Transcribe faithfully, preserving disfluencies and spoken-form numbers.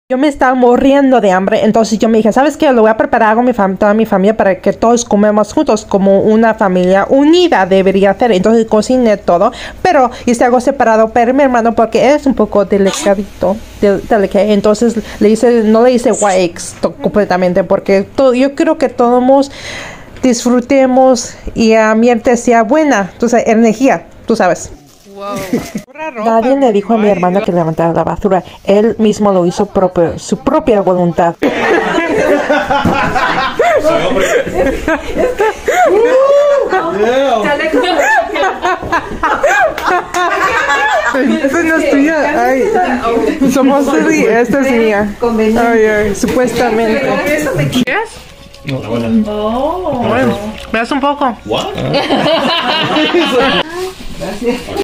Yo me estaba muriendo de hambre, entonces yo me dije, ¿sabes qué? Lo voy a preparar con mi fam toda mi familia para que todos comemos juntos, como una familia unida debería ser. Entonces cociné todo, pero hice algo separado para mi hermano porque es un poco delicadito, del, delicado. Entonces le hice, no le hice whites completamente porque todo, yo creo que todos disfrutemos y el ambiente sea buena, tú sabes, energía, tú sabes. Wow. Nadie le dijo a mi hermano que levantara la basura. Él mismo lo hizo propio, su propia voluntad. Esta no es tuya. Ay, somos Lily, esta es mía. Ay, ay, supuestamente. ¿Quieres? No, bueno, ¿me das un poco? Gracias.